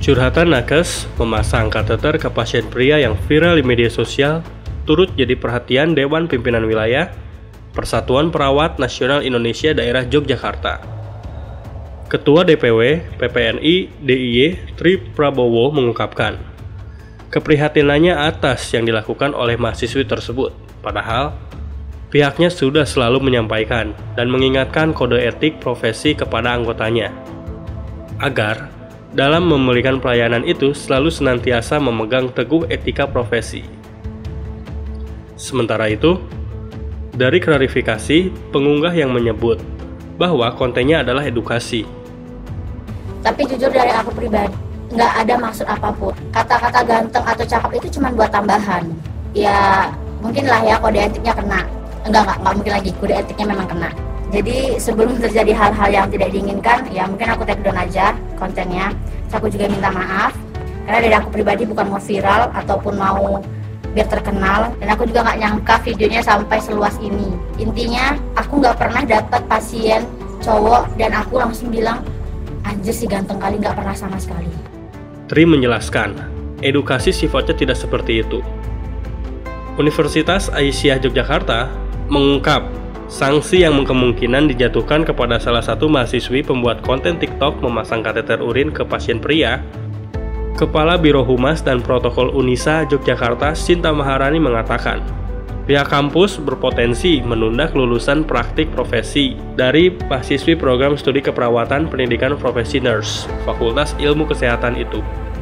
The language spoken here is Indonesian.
Curhatan nakes memasang kateter ke pasien pria yang viral di media sosial turut jadi perhatian Dewan Pimpinan Wilayah Persatuan Perawat Nasional Indonesia Daerah Yogyakarta. Ketua DPW PPNI DIY Tri Prabowo mengungkapkan keprihatinannya atas yang dilakukan oleh mahasiswi tersebut, padahal pihaknya sudah selalu menyampaikan dan mengingatkan kode etik profesi kepada anggotanya agar dalam memberikan pelayanan itu selalu senantiasa memegang teguh etika profesi. Sementara itu, dari klarifikasi, pengunggah yang menyebut bahwa kontennya adalah edukasi. Tapi jujur dari aku pribadi, nggak ada maksud apapun. Kata-kata ganteng atau cakep itu cuma buat tambahan. Ya, mungkin lah ya kode etiknya kena. Enggak mungkin lagi, kode etiknya memang kena. Jadi sebelum terjadi hal-hal yang tidak diinginkan, ya mungkin aku take down aja kontennya. Terus aku juga minta maaf, karena dari aku pribadi bukan mau viral ataupun mau biar terkenal. Dan aku juga nggak nyangka videonya sampai seluas ini. Intinya, aku nggak pernah dapat pasien cowok dan aku langsung bilang, anjir sih ganteng kali, nggak pernah sama sekali. Tri menjelaskan, edukasi sifatnya tidak seperti itu. Universitas Aisyah Yogyakarta mengungkap sanksi yang kemungkinan dijatuhkan kepada salah satu mahasiswi pembuat konten TikTok memasang kateter urin ke pasien pria. Kepala Biro Humas dan Protokol Unisa Yogyakarta, Sinta Maharani mengatakan, pihak kampus berpotensi menunda kelulusan praktik profesi dari mahasiswi program studi keperawatan pendidikan profesi nurse, Fakultas Ilmu Kesehatan itu.